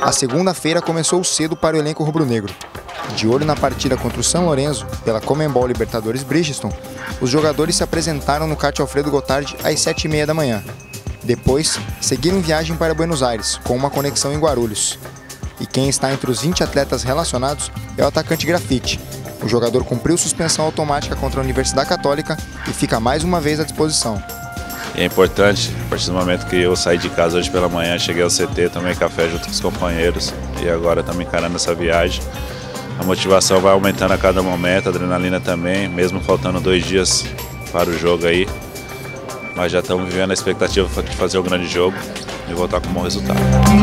A segunda-feira começou cedo para o elenco rubro-negro. De olho na partida contra o São Lourenço, pela Conmebol Libertadores Bridgestone, os jogadores se apresentaram no CAT Alfredo Gottardi às 7h30 da manhã. Depois, seguiram viagem para Buenos Aires, com uma conexão em Guarulhos. E quem está entre os 20 atletas relacionados é o atacante Grafite. O jogador cumpriu suspensão automática contra a Universidade Católica e fica mais uma vez à disposição. É importante, a partir do momento que eu saí de casa hoje pela manhã, cheguei ao CT, tomei café junto com os companheiros e agora estamos encarando essa viagem. A motivação vai aumentando a cada momento, a adrenalina também, mesmo faltando 2 dias para o jogo aí. Mas já estamos vivendo a expectativa de fazer um grande jogo e voltar com um bom resultado.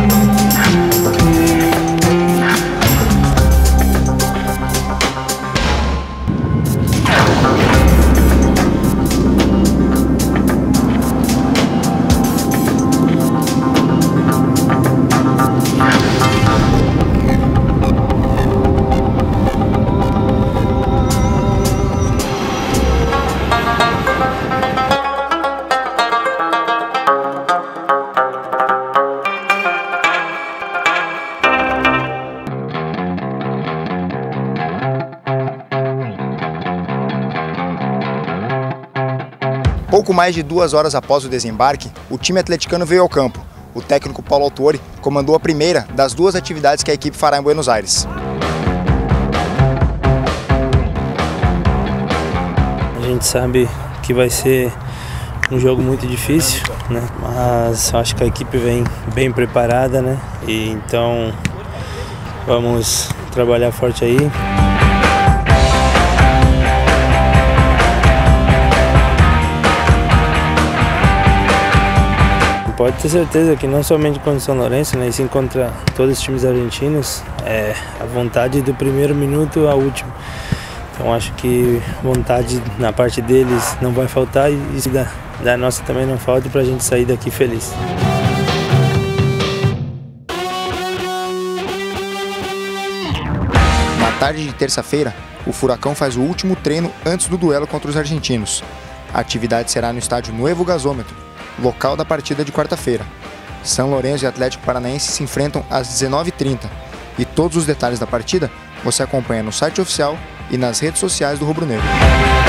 Pouco mais de 2 horas após o desembarque, o time atleticano veio ao campo. O técnico Paulo Autuori comandou a primeira das 2 atividades que a equipe fará em Buenos Aires. A gente sabe que vai ser um jogo muito difícil, né? Mas acho que a equipe vem bem preparada, né? E então vamos trabalhar forte aí. Pode ter certeza que não somente contra o São Lourenço, né, e sim contra todos os times argentinos, a vontade do primeiro minuto ao último. Então acho que vontade na parte deles não vai faltar e da nossa também não falta para a gente sair daqui feliz. Na tarde de terça-feira, o Furacão faz o último treino antes do duelo contra os argentinos. A atividade será no estádio Nuevo Gasômetro, local da partida de quarta-feira. São Lourenço e Atlético Paranaense se enfrentam às 19h30 e todos os detalhes da partida você acompanha no site oficial e nas redes sociais do Rubro Negro.